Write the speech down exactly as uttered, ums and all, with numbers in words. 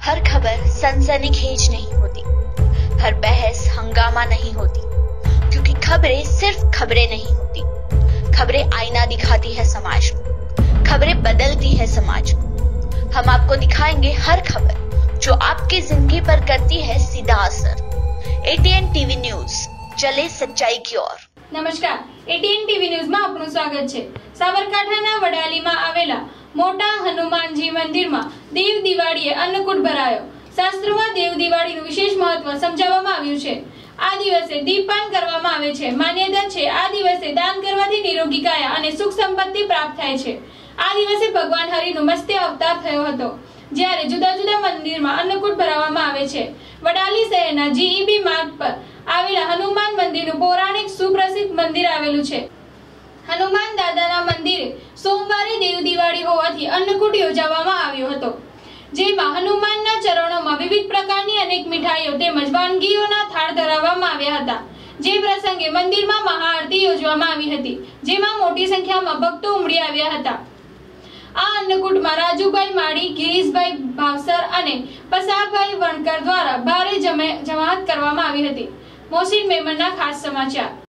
हर खबर सनसनीखेज नहीं होती, हर बहस हंगामा नहीं होती, क्योंकि खबरें सिर्फ खबरें नहीं होती। खबरें आईना दिखाती है समाज को, खबरें बदलती है समाज को। हम आपको दिखाएंगे हर खबर जो आपकी जिंदगी पर करती है सीधा असर। एटीएन टीवी न्यूज, चले सच्चाई की ओर। નમસ્કાર, એટીએન ટીવી ન્યૂઝમાં આપનું સ્વાગત છે। સાબરકાંઠાના વડાલીમાં આવેલા મોટા હનુમાનજી મંદિરમાં દેવ દિવાળીએ અન્નકૂટ ભરાયો। શાસ્ત્રોમાં દેવ દિવાળીનું વિશેષ મહત્વ સમજાવવામાં આવ્યું છે। આ દિવસે દીપપાન કરવામાં આવે છે। માન્યતા છે આ દિવસે દાન કરવાથી નિરોગી કાયા અને સુખ સંપત્તિ પ્રાપ્ત થાય છે। આ દિવસે ભગવાન હરિનો મત્સ્ય અવતાર થયો હતો, જ્યારે જુદા જુદા મંદિરમાં અન્નકૂટ ભરાવવામાં આવે છે। વડાલી શહેરના જીઈબી માર્ગ પર આવેલા હનુમાન મંદિરનું પૌરાણિક સુપ્રસિદ્ધ મંદિર આવેલું છે। હનુમાન દાદાના મંદિરે સોમવારે દેવ દિવાળી હોવાથી અન્નકૂટ યોજવામાં આવ્યો હતો, જેમાં હનુમાનના ચરણોમાં વિવિધ પ્રકારની અનેક મીઠાઈઓ તેમજ વાનગીઓના થાળ ધરાવવામાં આવ્યા હતા। જે પ્રસંગે મંદિરમાં મહાઆરતી યોજવામાં આવી હતી, જેમાં મોટી સંખ્યામાં ભક્તો ઉમટી આવ્યા હતા। આ અન્નકૂટમાં રાજુભાઈ માળી, ગિરીશભાઈ ભાવસર અને પસાભાઈ વણકર દ્વારા ભારે જમાત કરવામાં આવી હતી। મોહસિન મેમનના ખાસ સમાચાર।